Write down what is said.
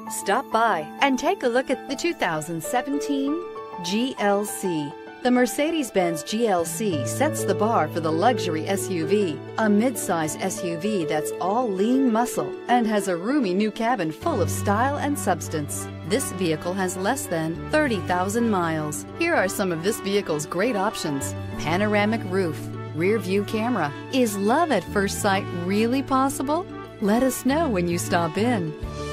Stop by and take a look at the 2017 GLC. The Mercedes-Benz GLC sets the bar for the luxury SUV, a midsize SUV that's all lean muscle and has a roomy new cabin full of style and substance. This vehicle has less than 30,000 miles. Here are some of this vehicle's great options: panoramic roof, rear view camera. Is love at first sight really possible? Let us know when you stop in.